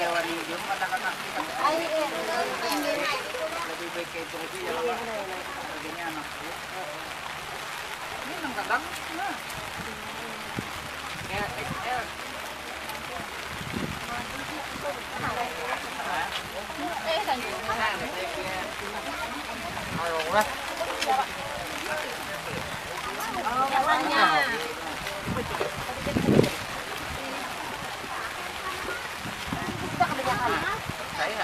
lebih baik kayak itu aja ya lah. Harganya anak. Ini nang kadang nah. Ya XL. Saya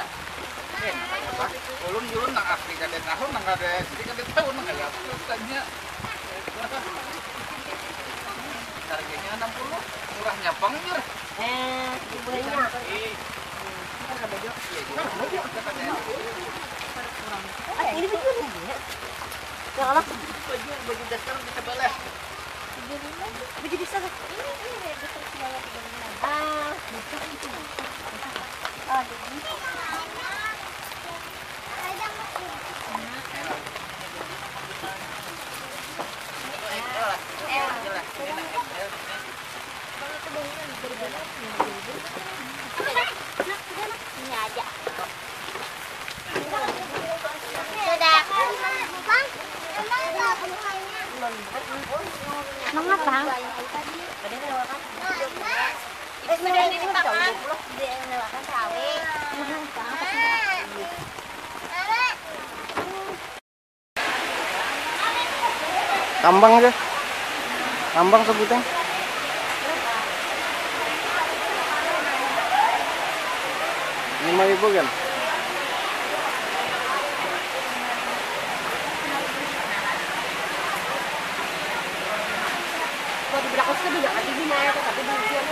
ulun nang asli kada tahun nang kada jadi kada tahun nang ya tanya harganya 60 murahnya pangir Ibunya. Ini baju ya. Yang apa? Baju dasar bisa balas. Baju bisa. Ini bisa sebanyak 35. Ah, bisa itu. Ah, ini. Ini aja. Sudah. Semangat, Bang. Ini dimakan. Dimakan sawi. Tambang aja. Tambang sebutnya. Rp5.000 kan? Kalau di belakang itu juga ada gini ya, tapi bagian.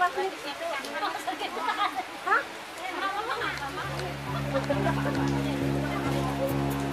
Hah?